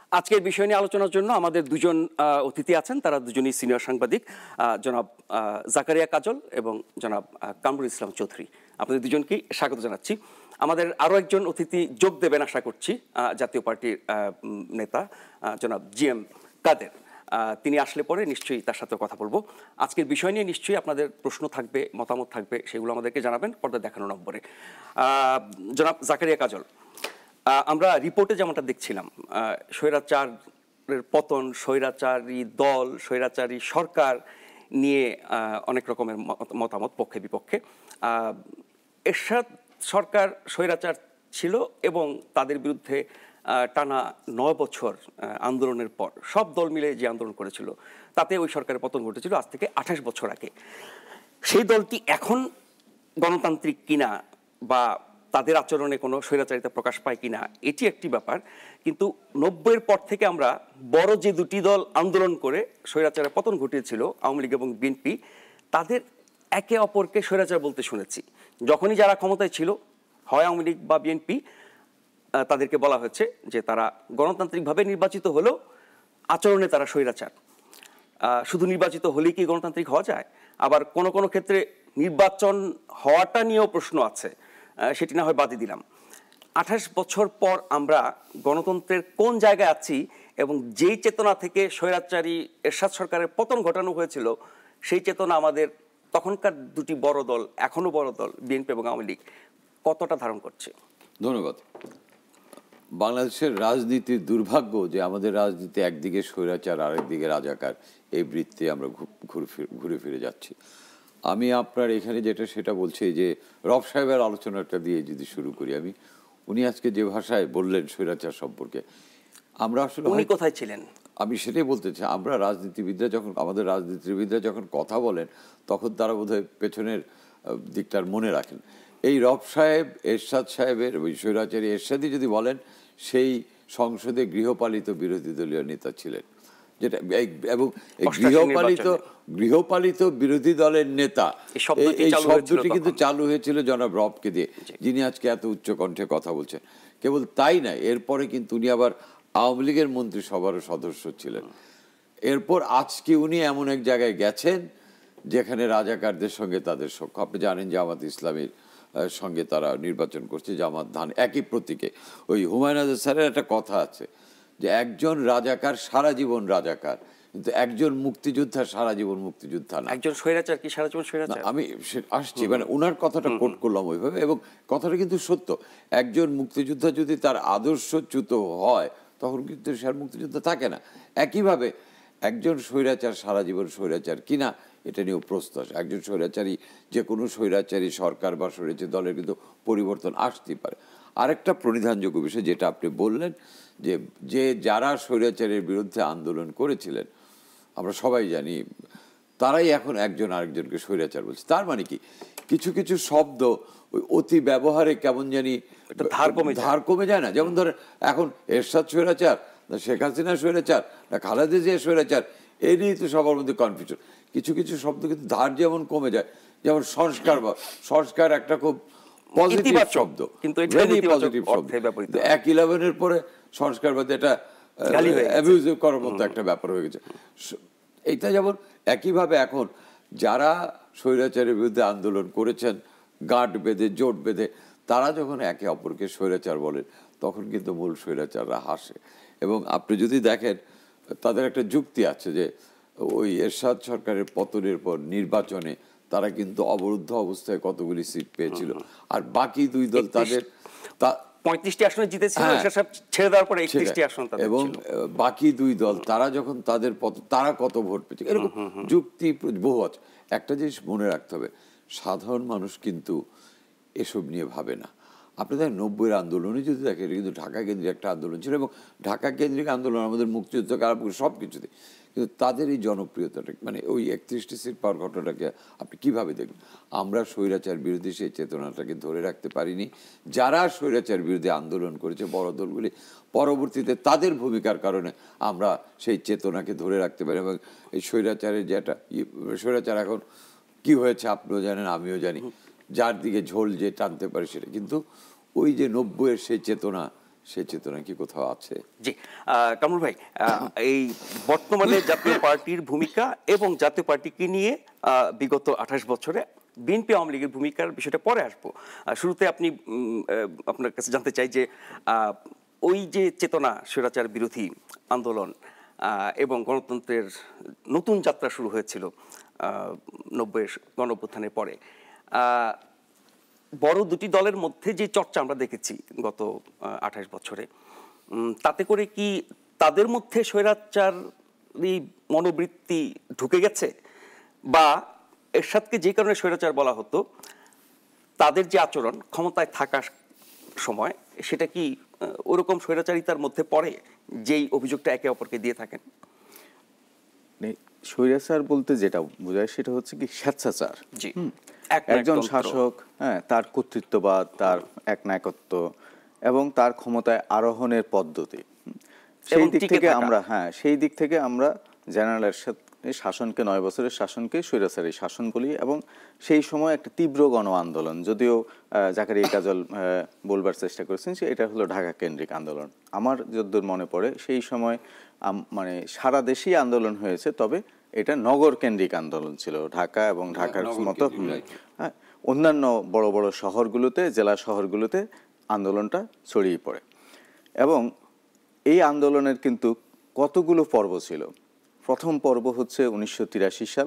আজকের বিষয় নিয়ে আলোচনার জন্য আমাদের দুজন অতিথি আছেন, তারা দুজনই সিনিয়র সাংবাদিক, জনাব জাকারিয়া কাজল এবং জনাব কামরুল ইসলাম চৌধুরী। আপনাদের দুজনকেই স্বাগত জানাচ্ছি। আমাদের আরও একজন অতিথি যোগ দেবেন আশা করছি, জাতীয় পার্টির নেতা জনাব জিএম কাদের। তিনি আসলে পরে নিশ্চয়ই তার সাথে কথা বলবো। আজকের বিষয় নিয়ে নিশ্চয়ই আপনাদের প্রশ্ন থাকবে, মতামত থাকবে, সেগুলো আমাদেরকে জানাবেন পর্দা দেখানো নম্বরে। জনাব জাকারিয়া কাজল, আমরা রিপোর্টে যেমনটা দেখছিলাম, স্বৈরাচারের পতন, স্বৈরাচারী দল, স্বৈরাচারী সরকার নিয়ে অনেক রকমের মতামত পক্ষে বিপক্ষে। এরশাদ সরকার স্বৈরাচার ছিল এবং তাদের বিরুদ্ধে টানা 9 বছর আন্দোলনের পর সব দল মিলে যে আন্দোলন করেছিল তাতে ওই সরকারের পতন ঘটেছিল আজ থেকে 28 বছর আগে। সেই দলটি এখন গণতান্ত্রিক কিনা বা তাদের আচরণে কোনো স্বৈরাচারিতা প্রকাশ পায় কিনা এটি একটি ব্যাপার, কিন্তু 90-এর পর থেকে আমরা বড় যে দুটি দল আন্দোলন করে স্বৈরাচারের পতন ঘটিয়েছিল, আওয়ামী লীগ এবং বিএনপি, তাদের একে অপরকে স্বৈরাচার বলতে শুনেছি। যখনই যারা ক্ষমতায় ছিল, হয় আওয়ামী লীগ বা বিএনপি, তাদেরকে বলা হয়েছে যে তারা গণতান্ত্রিকভাবে নির্বাচিত হলেও আচরণে তারা স্বৈরাচার। শুধু নির্বাচিত হলেই কি গণতান্ত্রিক হওয়া যায়? আবার কোনো কোনো ক্ষেত্রে নির্বাচন হওয়াটা নিয়েও প্রশ্ন আছে, সেটি না হয় বাদই দিলাম। 28 বছর পর আমরা গণতন্ত্রের কোন জায়গায় আছি এবং যেই চেতনা থেকে স্বৈরাচারী এরশাদ সরকারের পতন ঘটানো হয়েছিল, সেই চেতনা আমাদের তখনকার দুটি বড় দল, এখনো বড় দল বিএনপি এবং আওয়ামী লীগ, কতটা ধারণ করছে? ধন্যবাদ। বাংলাদেশের রাজনীতির দুর্ভাগ্য যে আমাদের রাজনীতি একদিকে স্বৈরাচার আরেকদিকে রাজাকার, এই বৃত্তে আমরা ঘুরে ফিরে যাচ্ছি। আমি আপনার এখানে যেটা সেটা বলছি যে রব সাহেবের আলোচনাটা দিয়ে যদি শুরু করি, উনি আজকে যে ভাষায় বললেন স্বৈরাচার সম্পর্কে, আমরা আসলে উনি কোথায় ছিলেন আমি সেটাই বলতে চাই। আমরা আমাদের রাজনীতিবিদরা যখন কথা বলেন তখন তারা বোধহয় পেছনের দিকটার মনে রাখেন। এই রব সাহেব এরশাদ সাহেবের ওই স্বৈরাচারী এরশাদই যদি বলেন, সেই সংসদে গৃহপালিত বিরোধী দলীয় নেতা ছিলেন, যেটা এবং গৃহপালিত বিরোধী দলের নেতা, এই শব্দটি কিন্তু চালু হয়েছিল জনাব রবকে দিয়ে, যিনি আজকে এত উচ্চ কণ্ঠে কথা বলছেন। কেবল তাই না, এরপরে কিন্তু উনি আবার আওয়ামী লীগের মন্ত্রিসভারও সদস্য ছিলেন। এরপর আজকে উনি এমন এক জায়গায় গেছেন যেখানে রাজাকারদের সঙ্গে তাদের সখ্য। আপনি জানেন জামাত ইসলামীর সঙ্গে তারা নির্বাচন করছে, জামাত ধান একই প্রতীকে। ওই হুমায়ুন আজাদ স্যারের একটা কথা আছে যে একজন রাজাকার সারা জীবন রাজাকার, কিন্তু একজন মুক্তিযোদ্ধা সারা জীবন মুক্তিযোদ্ধা না। একজন স্বৈরাচার কি সারা জীবন স্বৈরাচার? আমি আসছি, মানে ওনার কথাটা কোট করলাম ওইভাবে, এবং কথাটা কিন্তু সত্য। একজন মুক্তিযোদ্ধা যদি তার আদর্শচ্যুত হয় তখন কিন্তু সে মুক্তিযোদ্ধা থাকে না। একইভাবে একজন স্বৈরাচার সারা জীবন স্বৈরাচার কিনা এটা নিয়েও প্রশ্ন আসে। একজন স্বৈরাচারী, যে কোনো স্বৈরাচারী সরকার বা স্বৈরাচারী দলের কিন্তু পরিবর্তন আসতেই পারে। আরেকটা প্রণিধানযোগ্য বিষয় যেটা আপনি বললেন, যে যারা স্বৈরাচারের বিরুদ্ধে আন্দোলন করেছিলেন আমরা সবাই জানি, তারাই এখন একজন আরেকজনকে স্বৈরাচার বলছে। তার মানে কি, কিছু কিছু শব্দ ওই অতি ব্যবহারে কেমন জানি ধার কমে যায় না। যেমন ধরেন এখন এরশাদ স্বৈরাচার না শেখ হাসিনা স্বৈরাচার না খালেদা জিয়া স্বৈরাচার, এই নিয়েই তো সবার মধ্যে কনফিউশন। কিছু কিছু শব্দ কিন্তু ধার যেমন কমে যায়, যেমন সংস্কার একটা খুব পজিটিভ শব্দ, কিন্তু পজিটিভ শব্দ। 1-11-এর পরে সংস্কারবাদী এটা অ্যাবিউজ করার মতো একটা ব্যাপার হয়ে গেছে। এইটা যেমন একইভাবে এখন যারা স্বৈরাচারের বিরুদ্ধে আন্দোলন করেছেন গাঁট বেঁধে জোট বেঁধে, তারা যখন একে অপরকে স্বৈরাচার বলেন তখন কিন্তু মূল স্বৈরাচাররা হাসে। এবং আপনি যদি দেখেন তাদের একটা যুক্তি আছে যে ওই এরশাদ সরকারের পতনের পর নির্বাচনে তারা কিন্তু অবরুদ্ধ অবস্থায় কতগুলি সিট পেয়েছিল, আর বাকি দুই দল তাদের 35টি আসনে জিতেছিল, ছেড়ে দেওয়ার পরে 31টি আসন তাদের ছিল। এবং বাকি দুই দল তারা যখন তারা কত ভোট পেয়েছে, এরকম যুক্তি বহু আছে। একটা জিনিস মনে রাখতে হবে, সাধারণ মানুষ কিন্তু এসব নিয়ে ভাবে না। আপনি দেখেন 90-এর আন্দোলনে যদি দেখেন, এটা কিন্তু ঢাকা কেন্দ্রিক একটা আন্দোলন ছিল, এবং ঢাকা কেন্দ্রিক আন্দোলন আমাদের মুক্তিযুদ্ধকে আরম্ভ করে সব কিছুতে। কিন্তু তাদের এই জনপ্রিয়তাটা, মানে ওই 31টি সিট পাওয়ার ঘটনাটাকে আপনি কীভাবে দেখবেন? আমরা স্বৈরাচার বিরোধী সেই চেতনাটাকে ধরে রাখতে পারিনি। যারা স্বৈরাচার বিরোধী আন্দোলন করেছে বড় দলগুলি, পরবর্তীতে তাদের ভূমিকার কারণে আমরা সেই চেতনাকে ধরে রাখতে পারি। এবং এই স্বৈরাচারের যেটা স্বৈরাচার এখন কি হয়েছে আপনিও জানেন আমিও জানি, যার দিকে ঝোল যে টানতে পারে সেটা। কিন্তু ওই যে 90-এর সেই চেতনা সেই চেতনা কি কোথাও আছে? জি, কামরুল ভাই, এই বর্তমানে জাতীয় পার্টির ভূমিকা এবং জাতীয় পার্টিকে নিয়ে বিগত 28 বছরে বিএনপি আওয়ামী লীগের ভূমিকার বিষয়টা পরে আসবো। শুরুতে আপনি আপনার কাছে জানতে চাই যে ওই যে চেতনা, স্বৈরাচার বিরোধী আন্দোলন এবং গণতন্ত্রের নতুন যাত্রা শুরু হয়েছিল 90-এর গণঅভ্যুত্থানের পরে, বড় দুটি দলের মধ্যে যে চর্চা আমরা দেখেছি গত 28 বছরে, তাতে করে কি তাদের মধ্যে স্বৈরাচারী মনোবৃত্তি ঢুকে গেছে, বা এরশাদকে যে কারণে স্বৈরাচার বলা হতো, তাদের যে আচরণ ক্ষমতায় থাকার সময়, সেটা কি ওরকম স্বৈরাচারিতার মধ্যে পড়ে যেই অভিযোগটা একে অপরকে দিয়ে থাকেন? স্বৈরাচার বলতে যেটা বোঝায় সেটা হচ্ছে কি স্বেচ্ছাচার। জি, একজন শাসক, তার কর্তৃত্ববাদ, তার একনায়কত্ব এবং তার ক্ষমতায় আরোহণের পদ্ধতি, সেই দিক থেকে আমরা জেনারেল এরশাদ শাসনকে, 9 বছরের শাসনকে স্বৈরাচারী শাসন বলি। এবং সেই সময় একটা তীব্র গণ আন্দোলন, যদিও জাকারিয়া কাজল বলবার চেষ্টা করেছেন যে এটা হলো ঢাকা কেন্দ্রিক আন্দোলন। আমার যতদূর মনে পড়ে সেই সময় মানে সারা দেশেই আন্দোলন হয়েছে, তবে এটা নগর কেন্দ্রিক আন্দোলন ছিল। ঢাকা এবং ঢাকার মতো অন্যান্য বড় বড় শহরগুলোতে, জেলা শহরগুলোতে আন্দোলনটা ছড়িয়ে পড়ে। এবং এই আন্দোলনের কিন্তু কতগুলো পর্ব ছিল। প্রথম পর্ব হচ্ছে 1983 সাল।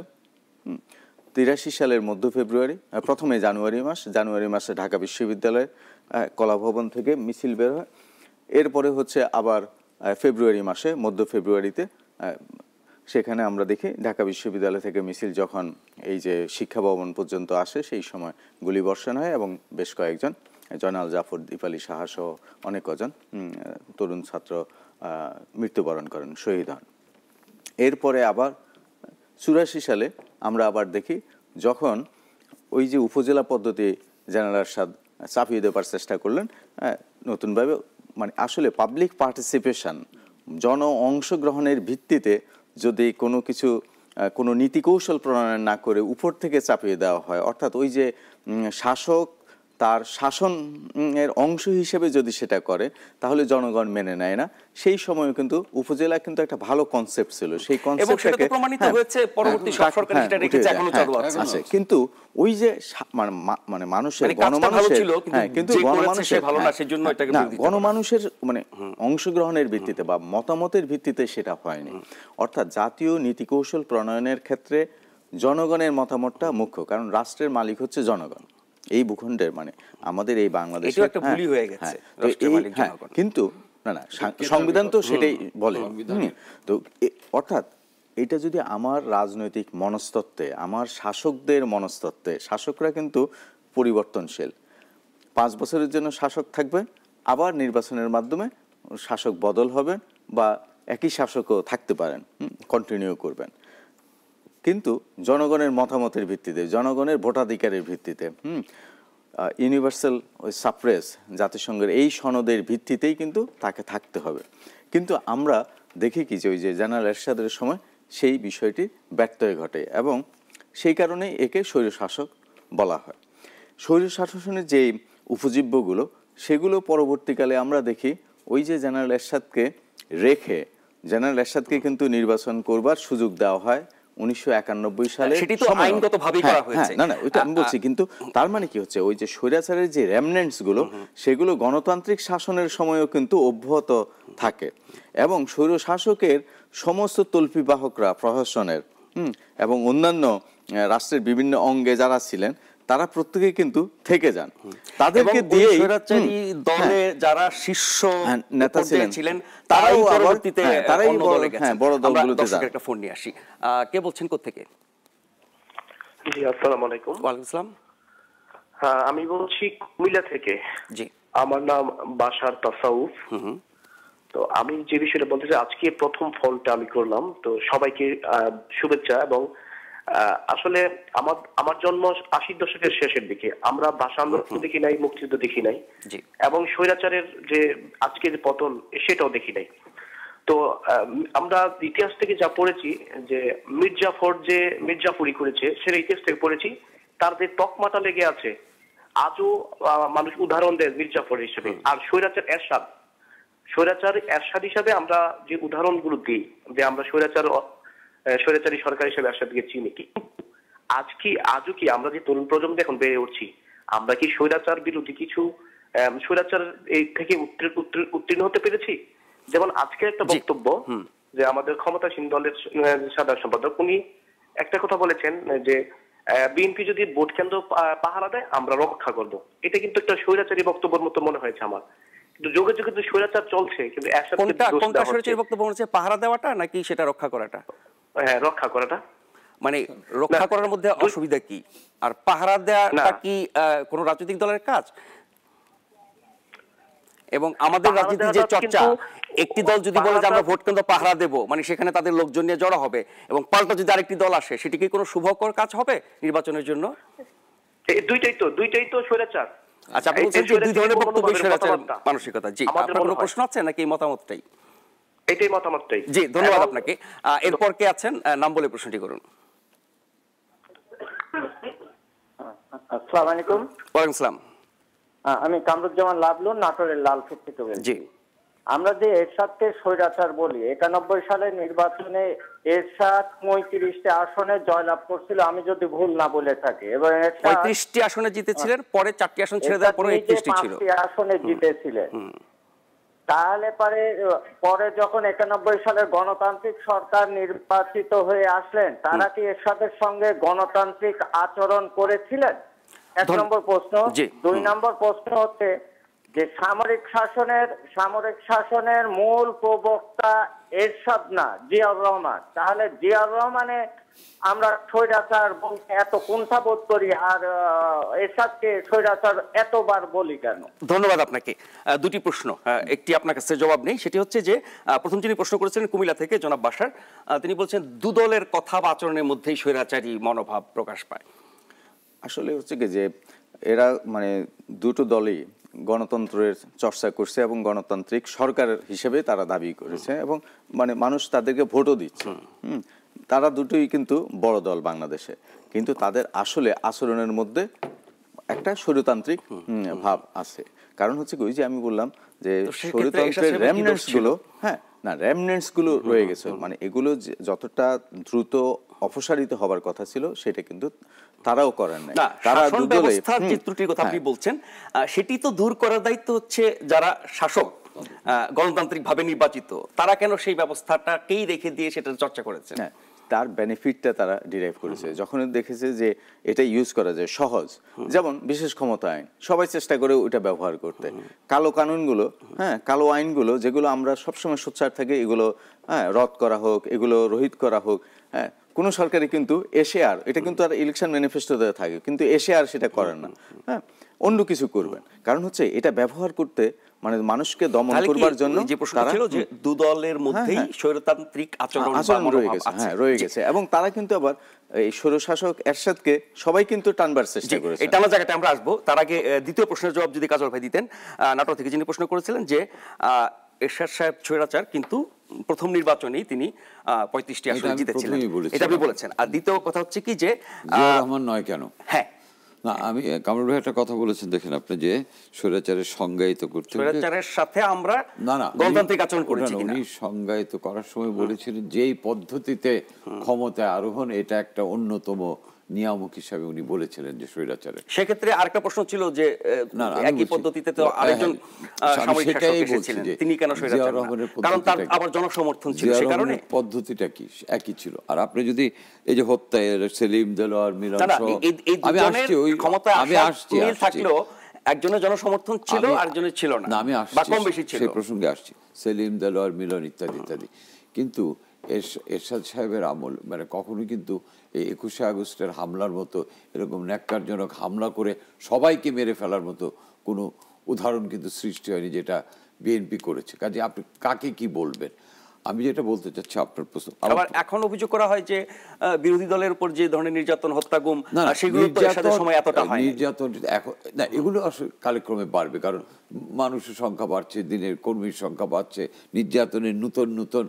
83 সালের মধ্য ফেব্রুয়ারি, প্রথমে জানুয়ারি মাসে ঢাকা বিশ্ববিদ্যালয়ের কলাভবন থেকে মিছিল বের হয়। এরপরে হচ্ছে আবার ফেব্রুয়ারি মাসে, মধ্য ফেব্রুয়ারিতে সেখানে আমরা দেখি ঢাকা বিশ্ববিদ্যালয় থেকে মিছিল যখন এই যে শিক্ষা ভবন পর্যন্ত আসে, সেই সময় গুলিবর্ষণ হয় এবং বেশ কয়েকজন, জয়নাল জাফর, দীপালি সাহা সহ অনেক কজন তরুণ ছাত্র মৃত্যুবরণ করেন, শহীদ হন। এরপরে আবার 84 সালে আমরা আবার দেখি যখন ওই যে উপজেলা পদ্ধতি জেনারেল এরশাদ চাপিয়ে দেবার চেষ্টা করলেন নতুনভাবে, মানে আসলে পাবলিক পার্টিসিপেশন, জন অংশগ্রহণের ভিত্তিতে যদি কোনো নীতি কৌশল প্রণয়ন না করে উপর থেকে চাপিয়ে দেওয়া হয়, অর্থাৎ ওই যে শাসক তার শাসনের অংশ হিসেবে যদি সেটা করে, তাহলে জনগণ মেনে নেয় না। সেই সময় কিন্তু উপজেলা কিন্তু একটা ভালো কনসেপ্ট ছিল, সেই কনসেপ্টটাকে প্রমাণিত হয়েছে পরবর্তী সব সরকার সেটা রেখেছে, এখনো চালু আছে। কিন্তু ওই যে মানে মানুষের, গণমানুষের, কিন্তু গণমানুষের মানে অংশগ্রহণের ভিত্তিতে বা মতামতের ভিত্তিতে সেটা হয়নি। অর্থাৎ জাতীয় নীতি কৌশল প্রণয়নের ক্ষেত্রে জনগণের মতামতটা মুখ্য, কারণ রাষ্ট্রের মালিক হচ্ছে জনগণ। এই ভূখণ্ডের, মানে আমাদের এই বাংলাদেশে কিন্তু না সংবিধান তো সেটাই বলে। তো অর্থাৎ এটা যদি আমার রাজনৈতিক মনস্তত্ত্বে, আমার শাসকদের মনস্তত্ত্বে, শাসকরা কিন্তু পরিবর্তনশীল, 5 বছরের জন্য শাসক থাকবে, আবার নির্বাচনের মাধ্যমে শাসক বদল হবেন বা একই শাসকও থাকতে পারেন, কন্টিনিউ করবেন, কিন্তু জনগণের মতামতের ভিত্তিতে, জনগণের ভোটাধিকারের ভিত্তিতে, ইউনিভার্সাল সাফরেজ জাতিসংঘের এই সনদের ভিত্তিতেই কিন্তু তাকে থাকতে হবে। কিন্তু আমরা দেখি কি যে ওই যে জেনারেল এরশাদের সময় সেই বিষয়টি ব্যত্যয় ঘটে এবং সেই কারণেই একে স্বৈরশাসক বলা হয়। স্বৈরশাসনের যে উপজীব্যগুলো, সেগুলো পরবর্তীকালে আমরা দেখি ওই যে জেনারেল এরশাদকে রেখে, জেনারেল এরশাদকে কিন্তু নির্বাচন করবার সুযোগ দেওয়া হয় 1991 সালে। সেটি তো আইনগতভাবে করা হয়েছে। না ওইটা আমি বলছি, কিন্তু তার মানে কি হচ্ছে, ওই যে স্বৈরাচারের যে রেমনেন্টস গুলো, সেগুলো গণতান্ত্রিক শাসনের সময়ও কিন্তু অব্যাহত থাকে এবং স্বৈরশাসকের সমস্ত তল্পিবাহকরা, প্রশাসনের এবং অন্যান্য রাষ্ট্রের বিভিন্ন অঙ্গে যারা ছিলেন, তারা প্রত্যেকে কিন্তু থেকে যান। তাদেরকে দিয়ে স্বৈরাচারী দলে যারা শীর্ষ নেতা ছিলেন, তারাই পরবর্তীতে বড় দলগুলোতে যান। একটা ফোন নিয়ে আসি। কে বলছেন, কোত্থেকে? জি, আসসালামু আলাইকুম। ওয়ালাইকুম আসসালাম। হ্যাঁ, আমি বলছি কুমিল্লা থেকে। জি, আমার নাম বাশার তাসাউফ। তো আমি যে বিষয়টা বলতে চাই, আজকে প্রথম ফোনটা আমি করলাম, তো সবাইকে শুভেচ্ছা। এবং আসলে আমার জন্ম 80 দশকের শেষের দিকে। আমরা ভাষা আন্দোলন দেখি নাই, মুক্তিযুদ্ধ দেখি নাই, এবং স্বৈরাচারের যে আজকের পতন সেটাও দেখি নাই। তো আমরা ইতিহাস থেকে যা পড়েছি যে মির্জাফরি করেছে, সেটা ইতিহাস থেকে পড়েছি। তার যে তকমাটা লেগে আছে, আজও মানুষ উদাহরণ দেয় মির্জাফর হিসেবে। আর স্বৈরাচার এরশাদ, স্বৈরাচার এরশাদ হিসাবে আমরা যে উদাহরণগুলো দিই, যে আমরা স্বৈরাচারী সরকার হিসেবে এরশাদকে চিনি, কিন্তু আজও কি আমরা যে তরুণ প্রজন্ম এখন বেড়ে উঠছি, আমরা কি স্বৈরাচার বিরোধী কিছু স্বৈরাচার এই থেকে উত্তীর্ণ হতে পেরেছি? যেমন আজকে একটা বক্তব্য যে আমাদের ক্ষমতাসীন দলের সাধারণ সম্পাদক উনি একটা কথা বলেছেন যে বিএনপি যদি ভোট কেন্দ্র পাহারা দেয় আমরা রক্ষা করব। এটা কিন্তু একটা স্বৈরাচারী বক্তব্যের মতো মনে হয়েছে আমার। কিন্তু যোগে যোগে তো স্বৈরাচার চলছে, কিন্তু কোনটা স্বৈরাচারী বক্তব্য হচ্ছে, পাহারা দেওয়াটা নাকি সেটা রক্ষা করাটা? হ্যাঁ, রক্ষা করাটা। মানে রক্ষা করার মধ্যে অসুবিধা কি? আর পাহারা দেওয়াটা কি কোন রাজনৈতিক দলের কাজ? এবং আমাদের রাজনীতি যে চর্চা, একটি দল যদি বলে যে আমরা ভোট কেন্দ্র পাহারা দেব, মানে সেখানে তাদের লোকজন নিয়ে জড়ো হবে, এবং পাল্টা যদি আরেকটি দল আসে, সেটি কি কোনো শুভকর কাজ হবে নির্বাচনের জন্য? দুইটাই তো স্বৈরাচার। আচ্ছা, আপনি বলছেন যে দুই ধরনের বক্তব্য স্বৈরাচার মানসিকতা। জি, আপনার কোনো প্রশ্ন আছে নাকি মতামতটাই? এটাই মতামতটাই। জি, ধন্যবাদ আপনাকে। এরপর কে আছেন? নাম বলে প্রশ্নটি করুন। আসসালামু আলাইকুম। ওয়ালাইকুম আসসালাম। আমি কামরুজ্জামান লাবলু, নাটোরের লালপুর থেকে বলছি। জি, আমরা যে এরশাদকে স্বৈরাচার বলি, 91 সালের নির্বাচনে এরশাদ 35টি আসনে জয়লাভ করছিল, আমি যদি ভুল না বলে থাকি, এবং 35টি আসনে জিতেছিলেন, পরে 4টি আসন ছেড়ে দেওয়ার পরে 31টি ছিল। 5টি আসনে জিতেছিলেন। তাহলে পরে যখন 91 সালের গণতান্ত্রিক সরকার নির্বাচিত হয়ে আসলেন, তারা কি এরশাদের সঙ্গে গণতান্ত্রিক আচরণ করেছিলেন? এক নম্বর প্রশ্ন। 2 নম্বর প্রশ্ন হচ্ছে যে সামরিক শাসনের মূল প্রবক্তা এরশাদ না জিয়াউর রহমান, তাহলে জিয়াউর রহমানে আমরা স্বৈরাচার বলতে এত কুণ্ঠাবোধ করি, আর এরশাদকে স্বৈরাচার এতবার বলি কেন? ধন্যবাদ আপনাকে। দুটি প্রশ্ন, একটি আপনার কাছে জবাব নেই। সেটি হচ্ছে যে প্রথম যিনি প্রশ্ন করেছিলেন কুমিল্লা থেকে জনাব বাশার, তিনি বলছেন দুদলের কথা বা আচরণের মধ্যেই স্বৈরাচারী মনোভাব প্রকাশ পায়। আসলে হচ্ছে কি যে এরা মানে দুটো দলই গণতন্ত্রের চর্চা করছে এবং গণতান্ত্রিক সরকার হিসেবে তারা দাবি করেছে, এবং মানে মানুষ তাদেরকে ভোটও দিচ্ছে। তারা দুটোই কিন্তু বড় দল বাংলাদেশে, কিন্তু তাদের আসলে আচরণের মধ্যে একটা স্বৈরতান্ত্রিক ভাব আছে। কারণ হচ্ছে কি, যে আমি বললাম যে স্বৈরতন্ত্রের রেমনেন্টস গুলো, রেমনেন্টস গুলো রয়ে গেছে, মানে এগুলো যতটা দ্রুত অপসারিত হবার কথা ছিল সেটা কিন্তু তারাও করেন নাই। তারা দুদলের যে ত্রুটির কথা আপনি বলছেন, সেটি তো দূর করার দায়িত্ব হচ্ছে যারা শাসক, গণতান্ত্রিক ভাবে নির্বাচিত, তারা কেন সেই ব্যবস্থাটাকেই রেখে দিয়ে সেটা চর্চা করেছেন? তার বেনিফিটটা তারা ডিরাইভ করেছে যখন দেখেছে যে এটা ইউজ করা যায় সহজ। যেমন বিশেষ ক্ষমতা আইন, সবাই চেষ্টা করে ওইটা ব্যবহার করতে। কালো কানুনগুলো, কালো আইনগুলো যেগুলো আমরা সবসময় সোচ্চার থাকি, এগুলো রদ করা হোক, এগুলো রহিত করা হোক। কোনো সরকারি কিন্তু এসে আর এটা কিন্তু আর ইলেকশন ম্যানিফেস্টোতে থাকে, কিন্তু এসে আর সেটা করেন না, অন্য কিছু করবেন। কারণ হচ্ছে এটা ব্যবহার করতে মানে মানুষকে দমন করবার জন্য যে প্রশ্ন ছিল যে দুদলের মধ্যেই স্বৈরতান্ত্রিক আচরণ রয়ে গেছে, এবং তারা কিন্তু আবার এই স্বৈরশাসক এরশাদকে সবাই কিন্তু টানবার চেষ্টা করেছে। এই টানা জায়গাটা আমরা আসবো, তার আগে দ্বিতীয় প্রশ্নের জবাব যদি কাজল ভাই দিতেন। নাটোর থেকে যিনি প্রশ্ন করেছিলেন যে এরশাদ সাহেব স্বৈরাচার, কিন্তু প্রথম নির্বাচনেই তিনি 35টি আসন জিতেছিলেন, এটা আপনি বলেছেন। আর দ্বিতীয় কথা হচ্ছে কি যে জিয়াউর রহমান নয় কেন? হ্যাঁ, না, আমি কামরুল ভাই একটা কথা বলেছেন, দেখেন আপনি যে স্বৈরাচারের সংজ্ঞায়িত করতে, স্বৈরাচারের সাথে আমরা না গণতান্ত্রিক আচরণ করেছি কিনা, উনি সংজ্ঞায়িত করার সময় বলেছিলেন যেই পদ্ধতিতে ক্ষমতায় আরোহণ, এটা একটা অন্যতম নিয়ামক হিসাবে উনি বলেছিলেন যে স্বৈরাচারের। সেক্ষেত্রে আরেকটা প্রশ্ন ছিল যে একই পদ্ধতিতে তো আরেকজন সামরিক শাসক এসেছিলেন, তিনি কেন স্বৈরাচার না? কারণ তার আবার জনসমর্থন ছিল, সে কারণে পদ্ধতিটা কি একই ছিল। আর আপনি যদি এই যে হত্যা সেলিম দেলোয়ার মিলন, আমি আসছি ওই ক্ষমতায় আমি আসছি থাকলেও একজনের জনসমর্থন ছিল, আরেকজনের ছিল না, আমি আসছি বা কম বেশি ছিল, সেই প্রসঙ্গে আসছি, সেলিম দেলোয়ার মিলন ইত্যাদি ইত্যাদি। কিন্তু এরশাদ সাহেবের আমল মানে কখনোই কিন্তু এই 21শে আগস্টের হামলার মতো এরকম ন্যাক্কারজনক হামলা করে সবাইকে মেরে ফেলার মতো কোনো উদাহরণ কিন্তু সৃষ্টি হয়নি, যেটা বিএনপি করেছে। কাজে আপনি কাকে কি বলবেন? আমি যেটা বলতে চাচ্ছি, আপনার প্রশ্ন, আবার এখন অভিযোগ করা হয় যে বিরোধী দলের উপর যে ধরনের নির্যাতন, হত্যাগুম, সেগুলো তো এরশাদের সময় এতটা হয় না। নির্যাতন এখন না, এগুলো আসলে কালক্রমে বাড়বে, কারণ মানুষের সংখ্যা বাড়ছে, দিনের কর্মীর সংখ্যা বাড়ছে, নির্যাতনের নতুন নতুন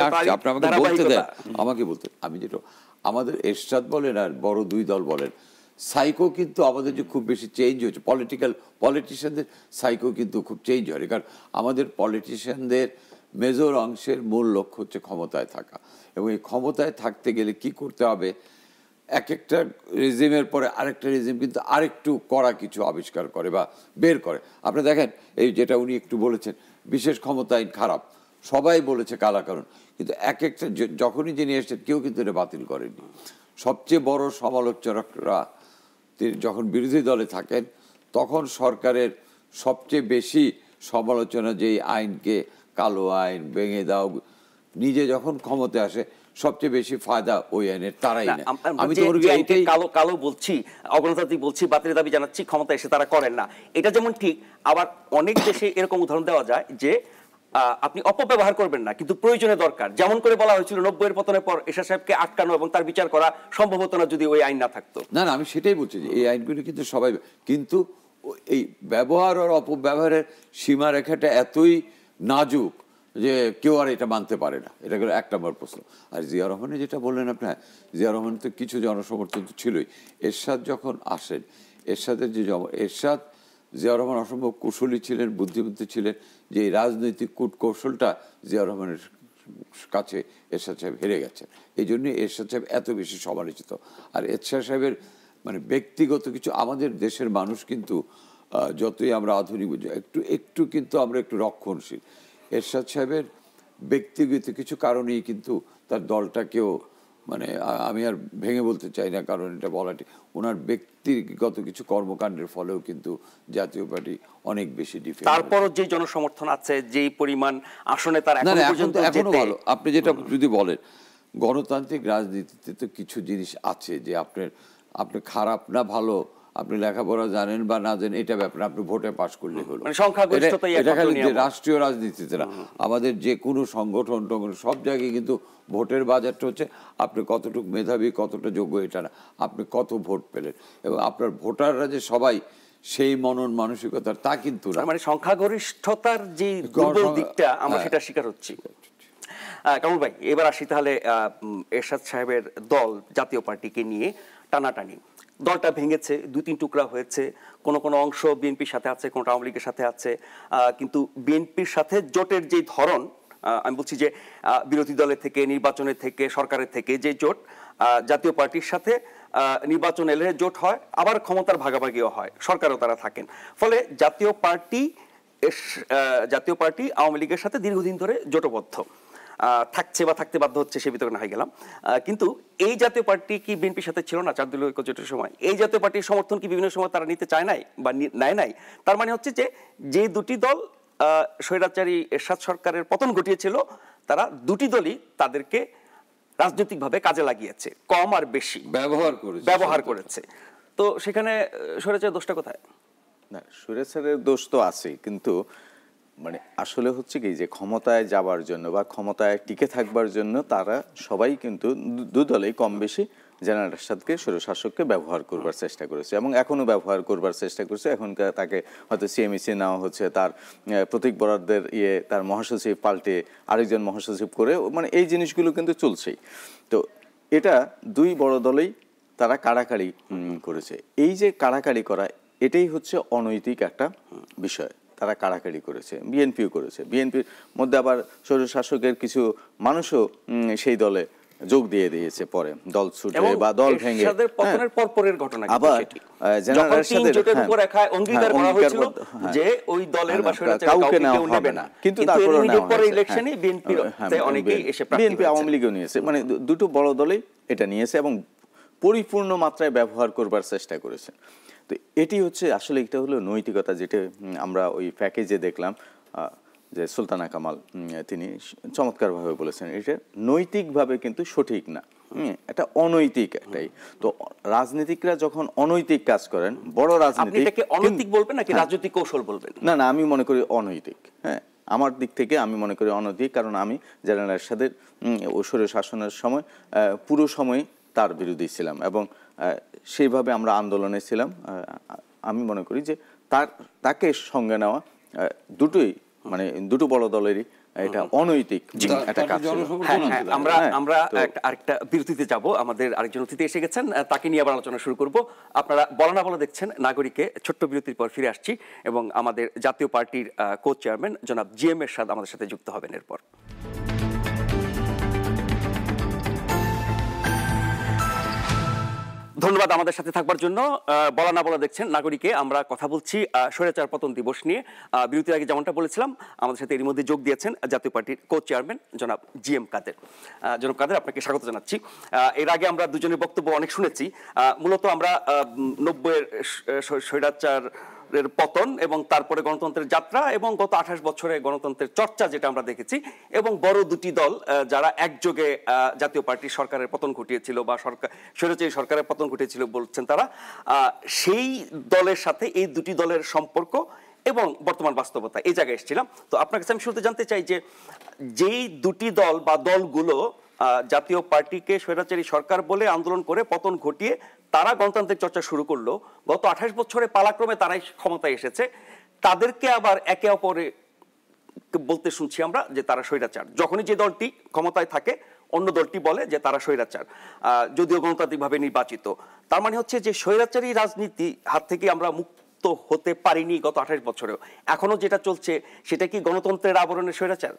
আমাকে বলতে, আমি যেটা আমাদের এরশাদ বলেন আর বড় দুই দল বলেন, সাইকো কিন্তু আমাদের যে খুব বেশি চেঞ্জ হয়েছে, পলিটিশিয়ানদের সাইকো কিন্তু খুব চেঞ্জ হয়, কারণ আমাদের পলিটিশিয়ানদের মেজর অংশের মূল লক্ষ্য হচ্ছে ক্ষমতায় থাকা, এবং এই ক্ষমতায় থাকতে গেলে কি করতে হবে, এক একটা রেজিমের পরে আরেকটা রেজিম কিন্তু আরেকটু কড়া কিছু আবিষ্কার করে বা বের করে। আপনি দেখেন এই যেটা উনি একটু বলেছেন, বিশেষ ক্ষমতা আইন খারাপ, সবাই বলেছে কালাকানুন, কিন্তু এক একটা যখনই যিনি এসেছেন কেউ কিন্তু এটা বাতিল করেনি। সবচেয়ে বড় সমালোচকরা যখন বিরোধী দলে থাকেন তখন সরকারের সবচেয়ে বেশি সমালোচনা যেই আইনকে কালো আইন ভেঙে দাও, নিজে যখন ক্ষমতায় আসে সবচেয়ে বেশি ফায়দা ওই আইনের তারাই নেয়। আমি তো কালো কালো বলছি, অগণতান্ত্রিক বলছি, বাতিলের দাবি জানাচ্ছি, ক্ষমতা এসে তারা করেন না, এটা যেমন ঠিক, আবার অনেক দেশে এরকম উদাহরণ দেওয়া যায় যে আপনি অপব্যবহার করবেন না কিন্তু প্রয়োজনে দরকার, যেমন করে বলা হয়েছিল 90-এর পতনের পর এরশাদ সাহেবকে আটকানো এবং তার বিচার করা সম্ভব হতো না যদি ওই আইন না থাকতো। না না, আমি সেটাই বলছি যে এই আইনগুলো কিন্তু সবাই, কিন্তু এই ব্যবহার আর অপব্যবহারের সীমারেখাটা এতই নাজুক যে কেউ আর এটা মানতে পারে না। এটা গেল 1 নম্বর প্রশ্ন। আর জিয়া রহমানের যেটা বললেন আপনার, জিয়া রহমান তো কিছু জনসমর্থন তো ছিলই। এরশাদ যখন আসেন, এরশাদের যে এরশাদ, জিয়া রহমান অসম্ভব কুশলী ছিলেন, বুদ্ধিমতী ছিলেন, যে এই রাজনৈতিক কূটকৌশলটা জিয়া রহমানের কাছে এরশাদ সাহেব হেরে গেছেন। এই জন্যই এরশাদ সাহেব এত বেশি সমালোচিত। আর এরশাদ সাহেবের মানে ব্যক্তিগত কিছু, আমাদের দেশের মানুষ কিন্তু যতই আমরা আধুনিক একটু কিন্তু আমরা একটু রক্ষণশীল। এরশাদ সাহেবের ব্যক্তিগত কিছু কারণেই কিন্তু তার দলটাকেও, মানে আমি আর ভেঙে বলতে চাই না কারণ এটা বলাটি, ওনার ব্যক্তিগত কিছু কর্মকাণ্ডের ফলেও কিন্তু জাতীয় পার্টি অনেক বেশি ডিফেন্ড। তারপরও যে জনসমর্থন আছে, যেই পরিমাণ আসনে তার এখনো ভালো। আপনি যেটা যদি বলেন, গণতান্ত্রিক রাজনীতিতে তো কিছু জিনিস আছে যে আপনি খারাপ না ভালো, আপনি লেখাপড়া জানেন বা না জানেন এটা ব্যাপার, আপনি ভোটে পাশ করলে হলো। এটা খালি রাষ্ট্রীয় রাজনীতিতে না, আমাদের যে কোনো সংগঠন সব জায়গায় কিন্তু ভোটের বাজারটা হচ্ছে আপনি কতটুকু মেধাবী, কতটা যোগ্য, এটা না, আপনি কত ভোট পেলেন, এবং আপনার ভোটাররা যে সবাই সেই মনন মানসিকতার তা কিন্তু না, মানে সংখ্যাগরিষ্ঠতার যে দুর্বল দিকটা আমরা সেটা শিকার হচ্ছি। কামরুল ভাই, এবার আসি তাহলে এরশাদ সাহেবের দল জাতীয় পার্টিকে নিয়ে টানাটানি। দলটা ভেঙেছে, 2-3 টুকরা হয়েছে, কোনো কোনো অংশ বিএনপির সাথে আছে, কোনো আওয়ামী লীগের সাথে আছে, কিন্তু বিএনপির সাথে জোটের যে ধরন, আমি বলছি যে বিরোধী দলের থেকে, নির্বাচনের থেকে, সরকারের থেকে যে জোট, জাতীয় পার্টির সাথে নির্বাচন এলে জোট হয়, আবার ক্ষমতার ভাগাভাগিও হয়, সরকারও তারা থাকেন, ফলে জাতীয় পার্টি আওয়ামী লীগের সাথে দীর্ঘদিন ধরে জোটবদ্ধ থাকছে বা থাকতে বাধ্য হচ্ছে, সে বিতর্কে না হয়ে গেলাম। কিন্তু এই জাতীয় পার্টি কি বিএনপির সাথে ছিল না 4 দলীয় ঐক্য জোটের সময়? এই জাতীয় পার্টির সমর্থন কি বিভিন্ন সময় তারা নিতে চায় নাই বা নেয় নাই? তার মানে হচ্ছে যে দুটি দল স্বৈরাচারী এরশাদ সরকারের পতন ঘটিয়েছিল, তারা দুটি দলই তাদেরকে রাজনৈতিকভাবে কাজে লাগিয়েছে, কম আর বেশি ব্যবহার করেছে। তো সেখানে স্বৈরাচারের দোষটা কোথায়? না, স্বৈরাচারের দোষ তো আছেই, কিন্তু মানে আসলে হচ্ছে কি যে ক্ষমতায় যাবার জন্য বা ক্ষমতায় টিকে থাকবার জন্য তারা সবাই কিন্তু দুদলেই কম বেশি জেনারেল এরশাদকে, স্বৈরশাসককে ব্যবহার করবার চেষ্টা করেছে এবং এখনো ব্যবহার করবার চেষ্টা করছে। এখনকার তাকে হয়তো সিএমইসি নেওয়া হচ্ছে, তার প্রতীক বরাদ্দের তার মহাসচিব পাল্টে আরেকজন মহাসচিব করে, মানে এই জিনিসগুলো কিন্তু চলছেই। তো এটা 2 বড় দলেই তারা কাড়াকাড়ি করেছে। এই যে কাড়াকাড়ি করা, এটাই হচ্ছে অনৈতিক একটা বিষয়। তারা কাড়াকাড়ি করেছে, বিএনপিও করেছে। বিএনপির মধ্যে আবার স্বৈরশাসকের কিছু মানুষও সেই দলে যোগ দিয়ে দিয়েছে পরে, দল ছুটে বা দল ভেঙে। পতনের পরপরের ঘটনা আবার জেনারেল এরশাদের উপর অঙ্গীকার করা হয়েছিল যে ওই দলের বা কাউকে নেওয়া হবে না, কিন্তু তারপরে পরে ইলেকশনে বিএনপির অনেকেই এসে বিএনপি আওয়ামী লীগও নিয়েছে, মানে দুটো বড় দলই এটা নিয়েছে এবং পরিপূর্ণ মাত্রায় ব্যবহার করবার চেষ্টা করেছে। তো এটি হচ্ছে আসলে এটা হলো নৈতিকতা, যেটা আমরা ওই প্যাকেজে দেখলাম যে সুলতানা কামাল তিনি চমৎকারভাবে বলেছেন, এটা নৈতিকভাবে কিন্তু সঠিক না, এটা অনৈতিক একটাই। তো রাজনীতিকরা যখন অনৈতিক কাজ করেন, বড় রাজনীতি, অনৈতিক বলবেন নাকি রাজনৈতিক কৌশল বলবেন? না না, আমি মনে করি অনৈতিক। হ্যাঁ, আমার দিক থেকে আমি মনে করি অনৈতিক, কারণ আমি জেনারেল এরশাদের স্বৈর শাসনের সময় পুরো সময় তার বিরোধী ছিলাম এবং সেইভাবে আমরা আন্দোলনে ছিলাম। আমি মনে করি যে তাকে সঙ্গে নেওয়া দুটোই, মানে দুটো বড় দলেরই এটা অনৈতিক একটা কাজ ছিল। আমরা আরেকটা বিরতিতে যাব, আমাদের আরেকজন অতিথি এসে গেছেন, তাকে নিয়ে আবার আলোচনা শুরু করব। আপনারা বলা না বলা দেখছেন নাগরিকে, ছোট্ট বিরতির পর ফিরে আসছি এবং আমাদের জাতীয় পার্টির কো চেয়ারম্যান জনাব জিএম এরশাদ আমাদের সাথে যুক্ত হবেন এরপর। ধন্যবাদ আমাদের সাথে থাকবার জন্য। বলা না বলা দেখছেন নাগরিকে, আমরা কথা বলছি স্বৈরাচার পতন দিবস নিয়ে। বিরতির আগে যেমনটা বলেছিলাম, আমাদের সাথে এর মধ্যে যোগ দিয়েছেন জাতীয় পার্টির কো চেয়ারম্যান জনাব জিএম কাদের। জনাব কাদের, আপনাকে স্বাগত জানাচ্ছি। এর আগে আমরা দুজনের বক্তব্য অনেক শুনেছি। মূলত আমরা 90-এর স্বৈরাচার পতন এবং তারপরে গণতন্ত্রের যাত্রা এবং গত 28 বছরে গণতন্ত্রের চর্চা যেটা আমরা দেখেছি, এবং বড় দুটি দল যারা একযোগে জাতীয় পার্টির সরকারের পতন ঘটিয়েছিল বা স্বৈরাচারী সরকারের পতন ঘটিয়েছিল বলছেন তারা, সেই দলের সাথে এই দুটি দলের সম্পর্ক এবং বর্তমান বাস্তবতা, এই জায়গায় এসেছিলাম। তো আপনার কাছে আমি শুরুতে জানতে চাই যে যেই দুটি দল বা দলগুলো জাতীয় পার্টিকে স্বৈরাচারী সরকার বলে আন্দোলন করে পতন ঘটিয়ে তারা গণতান্ত্রিক চর্চা শুরু করলো, গত 28 বছরে পালাক্রমে তারাই ক্ষমতায় এসেছে, তাদেরকে আবার একে অপরে বলতে শুনছি আমরা যে তারা স্বৈরাচার। যখনই যে দলটি ক্ষমতায় থাকে অন্য দলটি বলে যে তারা স্বৈরাচার, যদিও গণতান্ত্রিকভাবে নির্বাচিত। তার মানে হচ্ছে যে স্বৈরাচারী রাজনীতি হাত থেকে আমরা মুক্ত হতে পারিনি গত 28 বছরেও। এখনো যেটা চলছে সেটা কি গণতন্ত্রের আবরণে স্বৈরাচার?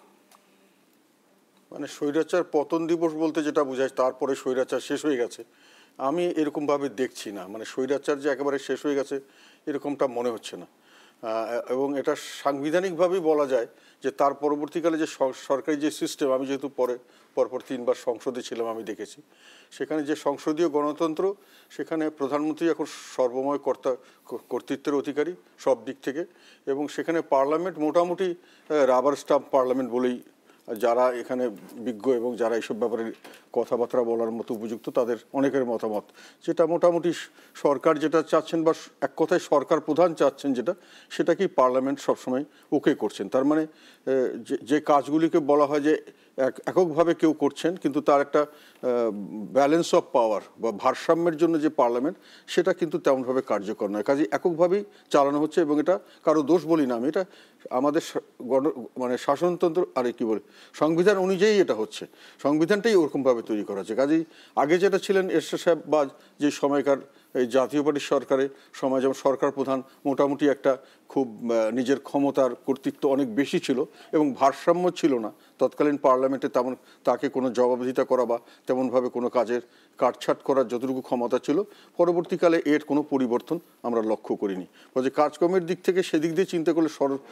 মানে স্বৈরাচার পতন দিবস বলতে যেটা বোঝায় তারপরে স্বৈরাচার শেষ হয়ে গেছে, আমি এরকমভাবে দেখছি না। মানে স্বৈরাচার যে একেবারে শেষ হয়ে গেছে এরকমটা মনে হচ্ছে না। এবং এটা সাংবিধানিকভাবেই বলা যায় যে তার পরবর্তীকালে যে সরকারি যে সিস্টেম, আমি যেহেতু পরপর 3 বার সংসদে ছিলাম, আমি দেখেছি সেখানে যে সংসদীয় গণতন্ত্র, সেখানে প্রধানমন্ত্রী এখন সর্বময় কর্তৃত্বের অধিকারী সব দিক থেকে, এবং সেখানে পার্লামেন্ট মোটামুটি রাবার স্টাম্প পার্লামেন্ট বলেই, যারা এখানে বিজ্ঞ এবং যারা এইসব ব্যাপারে কথাবার্তা বলার মতো উপযুক্ত তাদের অনেকের মতামত, যেটা মোটামুটি সরকার যেটা চাচ্ছেন বা এক কথায় সরকার প্রধান চাচ্ছেন যেটা, সেটাকেই পার্লামেন্ট সবসময় ওকে করছেন। তার মানে যে কাজগুলিকে বলা হয় যে এককভাবে কেউ করছেন, কিন্তু তার একটা ব্যালেন্স অফ পাওয়ার বা ভারসাম্যের জন্য যে পার্লামেন্ট, সেটা কিন্তু তেমনভাবে কার্যকর নয়। কাজে এককভাবেই চালানো হচ্ছে, এবং এটা কারো দোষ বলি না আমি, এটা আমাদের মানে শাসনতন্ত্র আর কি বলে সংবিধান অনুযায়ী এটা হচ্ছে, সংবিধানটাই ওরকমভাবে তৈরি করা হচ্ছে। কাজেই আগে যেটা ছিলেন এরশাদ সাহেব বা যে সময়কার এই জাতীয় পার্টির সরকারের সময়, যেমন সরকার প্রধান মোটামুটি একটা খুব নিজের ক্ষমতার কর্তৃত্ব অনেক বেশি ছিল এবং ভারসাম্য ছিল না তৎকালীন পার্লামেন্টে, তেমন তাকে কোনো জবাবদিহিতা করা বা তেমনভাবে কোনো কাজের কাটছাট করার যতটুকু ক্ষমতা ছিল, পরবর্তীকালে এর কোনো পরিবর্তন আমরা লক্ষ্য করিনি। কাজে কাজকর্মের দিক থেকে সেদিক দিয়ে চিন্তা করলে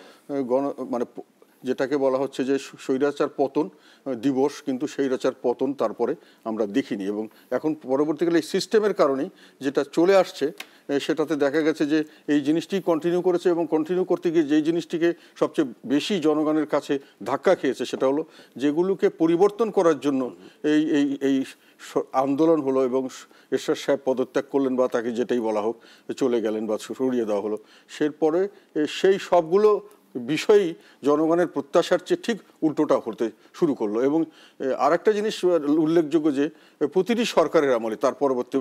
মানে যেটাকে বলা হচ্ছে যে স্বৈরাচার পতন দিবস, কিন্তু স্বৈরাচার পতন তারপরে আমরা দেখিনি। এবং এখন পরবর্তীকালে এই সিস্টেমের কারণেই যেটা চলে আসছে, সেটাতে দেখা গেছে যে এই জিনিসটি কন্টিনিউ করেছে, এবং কন্টিনিউ করতে গিয়ে যেই জিনিসটিকে সবচেয়ে বেশি জনগণের কাছে ধাক্কা খেয়েছে, সেটা হলো যেগুলোকে পরিবর্তন করার জন্য এই আন্দোলন হলো এবং এরশাদ সাহেব পদত্যাগ করলেন বা তাকে যেটাই বলা হোক চলে গেলেন বা সরিয়ে দেওয়া হলো, সেরপরে সেই সবগুলো বিষয়ই জনগণের প্রত্যাশার চেয়ে ঠিক উল্টোটা হতে শুরু করলো। এবং আরেকটা জিনিস উল্লেখযোগ্য যে প্রতিটি সরকারের আমলে, তার পরবর্তী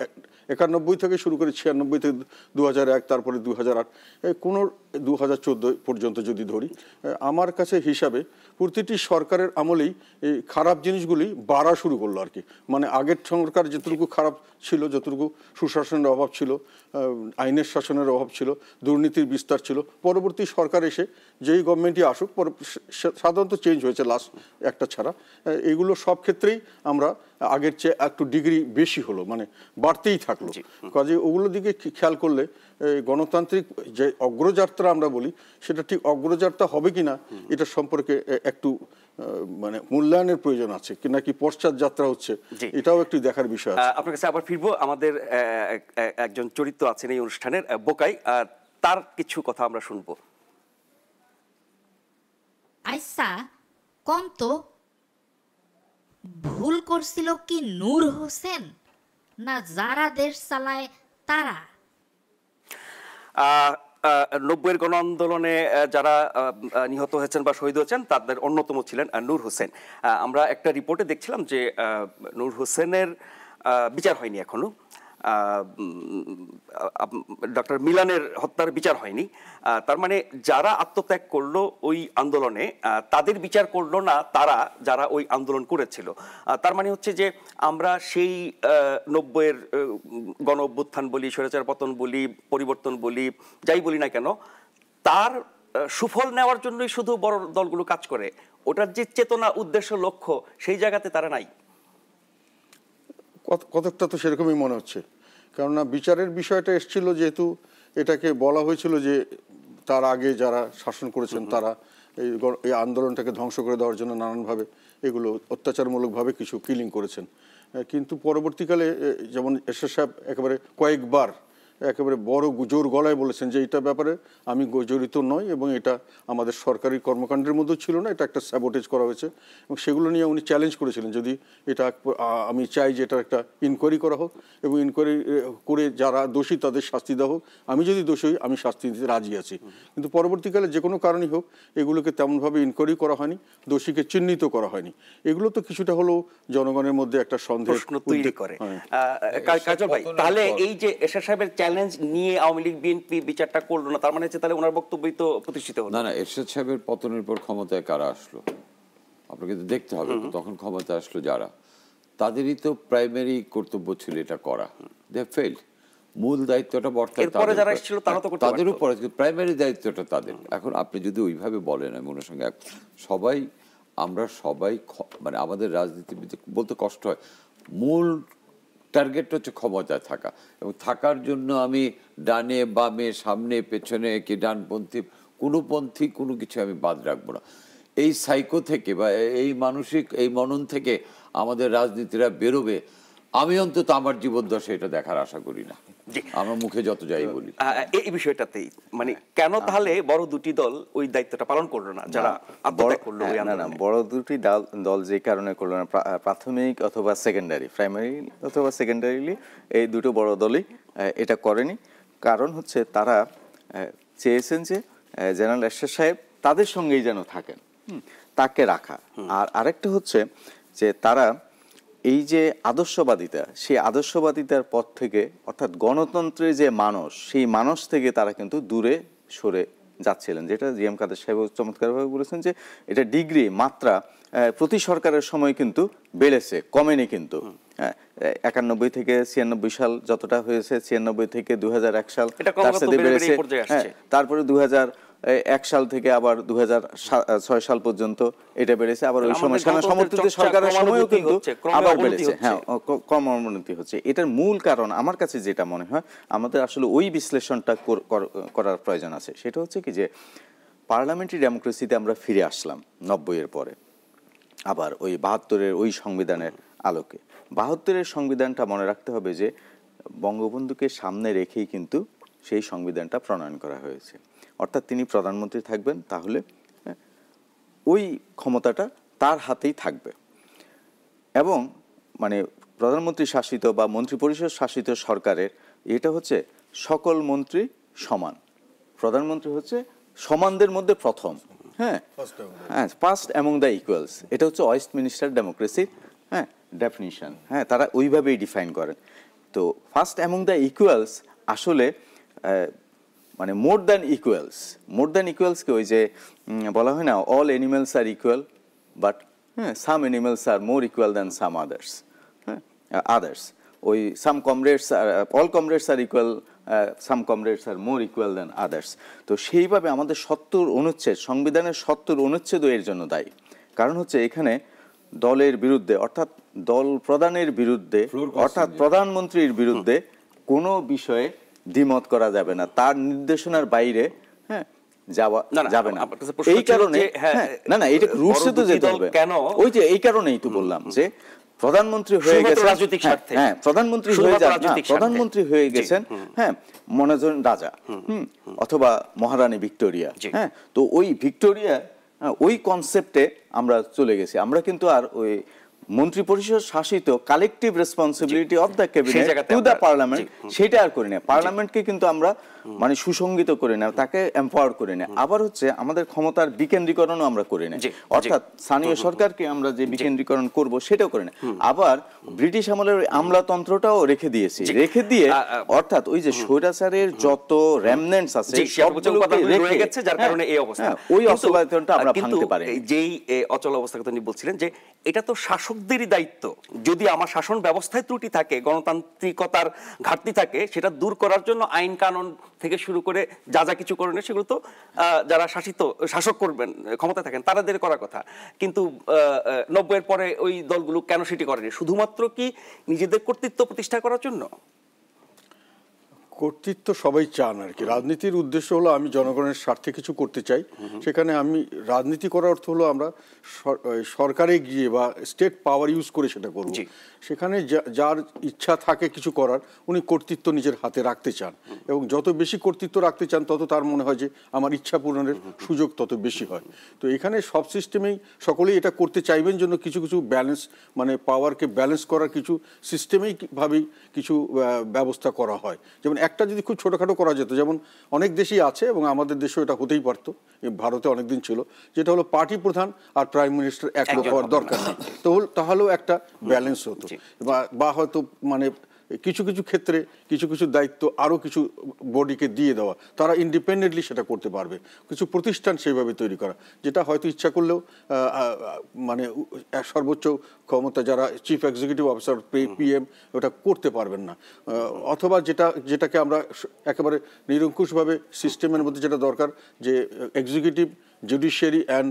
91 থেকে শুরু করে 96 থেকে 2001, তারপরে 2008, কোনো 2014 পর্যন্ত যদি ধরি, আমার কাছে হিসাবে প্রতিটি সরকারের আমলেই এই খারাপ জিনিসগুলি বাড়া শুরু করলো আর কি। মানে আগের সরকার যতটুকু খারাপ ছিল, যতটুকু সুশাসনের অভাব ছিল, আইনের শাসনের অভাব ছিল, দুর্নীতির বিস্তার ছিল, পরবর্তী সরকার এসে যেই গভর্নমেন্টই আসুক, সাধারণত চেঞ্জ হয়েছে লাস্ট একটা ছাড়া, এগুলো সব ক্ষেত্রেই আমরা আগের চেয়ে একটু ডিগ্রি বেশি হলো, মানে বাড়তেই থাকলো। কাজে ওগুলোর দিকে খেয়াল করলে গণতান্ত্রিক যে অগ্রযাত্রা আমরা বলি, সেটা ঠিক অগ্রযাত্রা হবে কিনা এটা সম্পর্কে একটু মানে মূল্যায়নের প্রয়োজন আছে, কি নাকি পশ্চাৎ যাত্রা হচ্ছে, এটাও একটু দেখার বিষয় আছে। আপনার কাছে আবার ফিরবো। আমাদের একজন চরিত্র আছেন এই অনুষ্ঠানের, বোকাই, তার কিছু কথা আমরা শুনবো। আইসা কম তো, ভুল করছিল কি নূর হোসেন না যারা দেশ চালায় তারা? 90-এর গণ আন্দোলনে যারা নিহত হয়েছেন বা শহীদ হয়েছেন তাদের অন্যতম ছিলেন নূর হোসেন। আমরা একটা রিপোর্টে দেখছিলাম যে নূর হোসেনের বিচার হয়নি এখনো। ডক্টর মিলানের হত্যার বিচার হয়নি, তার মানে যারা আত্মত্যাগ করলো ওই আন্দোলনে তাদের বিচার করলো না তারা যারা ওই আন্দোলন করেছিল। তার মানে হচ্ছে যে আমরা সেই 90-এর গণ অভ্যুত্থান বলি, স্বৈরাচার পতন বলি, পরিবর্তন বলি, যাই বলি না কেন, তার সুফল নেওয়ার জন্যই শুধু বড় দলগুলো কাজ করে। ওটার যে চেতনা, উদ্দেশ্য, লক্ষ্য, সেই জায়গাতে তারা নাই। কতকটা তো সেরকমই মনে হচ্ছে, কেননা বিচারের বিষয়টা এসেছিল যেহেতু এটাকে বলা হয়েছিল যে তার আগে যারা শাসন করেছেন তারা এই আন্দোলনটাকে ধ্বংস করে দেওয়ার জন্য নানানভাবে এগুলো অত্যাচারমূলকভাবে কিছু কিলিং করেছেন। কিন্তু পরবর্তীকালে যেমন এরশাদ সাহেব একেবারে কয়েকবার একেবারে বড় জোর গলায় বলেছেন যে এটা ব্যাপারে আমি জড়িত নই এবং এটা আমাদের সরকারি কর্মকাণ্ডের মধ্যেও ছিল না, এটা একটা স্যাবোটেজ করা হয়েছে। এবং সেগুলো নিয়ে উনি চ্যালেঞ্জ করেছিলেন যদি এটা আমি চাই যে এটার একটা ইনকোয়ারি করা হোক এবং ইনকোয়ারি করে যারা দোষী তাদের শাস্তি দেওয়া হোক, আমি যদি দোষী হই আমি শাস্তি দিতে রাজি আছি। কিন্তু পরবর্তীকালে যে কোনো কারণই হোক এগুলোকে তেমনভাবে ইনকোয়ারি করা হয়নি, দোষীকে চিহ্নিত করা হয়নি। এগুলো তো কিছুটা হলেও জনগণের মধ্যে একটা সন্দেহ তৈরি করে। কাজল ভাই, তাহলে এই যে এরশাদ সাহেবের চ্যালেঞ্জ নিয়ে আওয়ামী লীগ বিএনপি বিচারটা করলো না, তার মানে হচ্ছে তাহলে ওনার বক্তব্যই তো প্রতিষ্ঠিত হলো না। না, এরশাদ সাহেবের পতনের পর ক্ষমতায় কারা আসলো আপনাকে তো দেখতে হবে। তখন ক্ষমতায় আসলো যারা, তাদেরই তো প্রাইমারি কর্তব্য ছিল এটা করা। They failed. মূল দায়িত্বটা বর্তায় তাদের উপরে, প্রাইমারি দায়িত্বটা তাদের। এখন আপনি যদি ওইভাবে বলেন, আমি ওনার সঙ্গে আমরা সবাই মানে আমাদের রাজনীতিবিদ বলতে কষ্ট হয়, মূল টার্গেটটা হচ্ছে ক্ষমতায় থাকা, এবং থাকার জন্য আমি ডানে বামে সামনে পেছনে কি ডানপন্থী কোনো পন্থী কোনো কিছু আমি বাদ রাখবো না। এই সাইকো থেকে বা এই মানসিক এই মনন থেকে আমাদের রাজনীতিরা বেরোবে, আমি অন্তত আমার জীবদ্দশা এটা দেখার আশা করি না। আমরা মুখে যত যাই বলি এই বিষয়টাতেই, মানে কেন তাহলে বড় দুটি দল ওই দায়িত্বটা পালন করলো না যারা আত্মত্যাগ করলো? না, বড় দুটি দল যে কারণে করলো না, প্রাথমিক অথবা সেকেন্ডারি, প্রাইমারি অথবা সেকেন্ডারিলি এই দুটো বড় দলই এটা করেনি। কারণ হচ্ছে তারা চেয়েছেন যে জেনারেল এরশাদ সাহেব তাদের সঙ্গেই যেন থাকেন, তাকে রাখা। আর আরেকটা হচ্ছে যে তারা এই যে আদর্শবাদিতা, সেই আদর্শবাদিতার পথ থেকে, অর্থাৎ গণতন্ত্রের যে মানস, সেই মানস থেকে তারা কিন্তু দূরে সরে যাচ্ছিলেন। যেটা জি এম কাদের সাহেব চমৎকারভাবে বলেছেন যে এটা ডিগ্রি মাত্রা প্রতি সরকারের সময় কিন্তু বেড়েছে, কমেনি কিন্তু। 91 থেকে 96 সাল যতটা হয়েছে, 96 থেকে 2001 সাল তার সাথে বেড়েছে। তারপরে 2001 সাল থেকে আবার 2006 সাল পর্যন্ত এটা বেড়েছে। আবার ওই সময় সমর্থিত সরকারের সময়ও কিন্তু আবার বেড়েছে। হ্যাঁ, ক্রমোন্নতি হচ্ছে। এটার মূল কারণ আমার কাছে যেটা মনে হয়, আমাদের আসলে ওই বিশ্লেষণটা করার প্রয়োজন আছে। সেটা হচ্ছে কি যে পার্লামেন্টারি ডেমোক্রেসিতে আমরা ফিরে আসলাম 90-এর পরে, আবার ওই 72-এর ওই সংবিধানের আলোকে। 72-এর সংবিধানটা মনে রাখতে হবে যে বঙ্গবন্ধুকে সামনে রেখেই কিন্তু সেই সংবিধানটা প্রণয়ন করা হয়েছে। অর্থাৎ তিনি প্রধানমন্ত্রী থাকবেন, তাহলে ওই ক্ষমতাটা তার হাতেই থাকবে। এবং মানে প্রধানমন্ত্রী শাসিত বা মন্ত্রিপরিষদ শাসিত সরকারের এটা হচ্ছে সকল মন্ত্রী সমান, প্রধানমন্ত্রী হচ্ছে সমানদের মধ্যে প্রথম। হ্যাঁ, ফার্স্ট অ্যামং দ্য ইকুয়ালস, এটা হচ্ছে ওয়েস্টমিনিস্টার ডেমোক্রেসির ডেফিনিশন। হ্যাঁ, তারা ওইভাবেই ডিফাইন করেন। তো ফার্স্ট অ্যামং দ্য ইকুয়ালস আসলে মানে মোর দ্যান ইকুয়ালসকে ওই যে বলা হয় না, all animals are equal but some animals are more equal than some others. ওই some comrades are all comrades are equal, some comrades are more equal than others. তো সেইভাবে আমাদের 70 অনুচ্ছেদ, সংবিধানের 70 অনুচ্ছেদও এর জন্য দায়ী। কারণ হচ্ছে এখানে দলের বিরুদ্ধে, অর্থাৎ দল প্রধানের বিরুদ্ধে, অর্থাৎ প্রধানমন্ত্রীর বিরুদ্ধে কোনো বিষয়ে দ্বিমত করা যাবে না, তার নির্দেশনার বাইরে যাওয়া যাবে না। এই কারণে না এটা রুলসে তো যেতে হবে। ওই যে এই কারণেই তো বললাম যে প্রধানমন্ত্রী হয়ে গেছেন, প্রধানমন্ত্রী হয়ে গেছেন মনোজন রাজা অথবা মহারানী ভিক্টোরিয়া। হ্যাঁ, তো ওই ভিক্টোরিয়া ওই কনসেপ্টে আমরা চলে গেছি। আমরা কিন্তু আর ওই মন্ত্রিপরিষদ শাসিত collective responsibility of the cabinet to the parliament সেটা আর করি না। পার্লামেন্টকে কিন্তু আমরা মানে সুসংগীত করে নেয়, তাকে এম্পাওয়ার করে নেয়। আবার হচ্ছে আমাদের ক্ষমতার বিকেন্দ্রীকরণও আমরা করে নেই, অর্থাৎ স্থানীয় সরকারকে আমরা যে বিকেন্দ্রীকরণ করব সেটাও করে নেই। আবার ব্রিটিশ আমলের ওই আমলাতন্ত্রটাও রেখে দিয়েছি, রেখে দিয়ে অর্থাৎ ওই যে স্বৈরাচারের যত রেমনেন্টস আছে সবগুলোকে রেখে গেছে, যার কারণে এই অবস্থা, ওই অচলায়তনটা আমরা ভাঙতে পারি। যেই অচল অবস্থার কথা আপনি বলছিলেন যে এটা তো শাসকদেরই দায়িত্ব, যদি আমার শাসন ব্যবস্থায় ত্রুটি থাকে, গণতান্ত্রিকতার ঘাটতি থাকে, সেটা দূর করার জন্য আইন কানুন থেকে শুরু করে যা যা কিছু করণীয় সেগুলো তো যারা শাসক করবেন, ক্ষমতায় থাকেন তাদের করার কথা। কিন্তু 90-এর পরে ওই দলগুলো কেন সেটি করেনি? শুধুমাত্র কি নিজেদের কর্তৃত্ব প্রতিষ্ঠা করার জন্য? কর্তৃত্ব সবাই চান আর কি। রাজনীতির উদ্দেশ্য হলো আমি জনগণের স্বার্থে কিছু করতে চাই, সেখানে আমি রাজনীতি করার অর্থ হলো আমরা সরকারে গিয়ে বা স্টেট পাওয়ার ইউজ করে সেটা করব। সেখানে যার ইচ্ছা থাকে কিছু করার, উনি কর্তৃত্ব নিজের হাতে রাখতে চান, এবং যত বেশি কর্তৃত্ব রাখতে চান তত তার মনে হয় যে আমার ইচ্ছা পূরণের সুযোগ তত বেশি হয়। তো এখানে সব সিস্টেমেই সকলেই এটা করতে চাইবেন জন্য কিছু কিছু ব্যালেন্স, মানে পাওয়ারকে ব্যালেন্স করার কিছু সিস্টেমেই ভাবেই কিছু ব্যবস্থা করা হয়। যেমন একটা যদি খুব ছোটোখাটো করা যেত, যেমন অনেক দেশেই আছে এবং আমাদের দেশেও এটা হতেই পারতো, ভারতে অনেকদিন ছিল, যেটা হলো পার্টি প্রধান আর প্রাইম মিনিস্টার এক লোক হওয়ার দরকার নেই, তাহলেও একটা ব্যালেন্স হতো। বা হয়তো মানে কিছু কিছু ক্ষেত্রে কিছু কিছু দায়িত্ব আরও কিছু বডিকে দিয়ে দেওয়া, তারা ইন্ডিপেন্ডেন্টলি সেটা করতে পারবে। কিছু প্রতিষ্ঠান সেইভাবে তৈরি করা, যেটা হয়তো ইচ্ছা করলেও মানে সর্বোচ্চ ক্ষমতা যারা চিফ এক্সিকিউটিভ অফিসার PM ওটা করতে পারবেন না। অথবা যেটাকে আমরা একেবারে নিরঙ্কুশভাবে সিস্টেমের মধ্যে যেটা দরকার, যে এক্সিকিউটিভ, জুডিশিয়ারি অ্যান্ড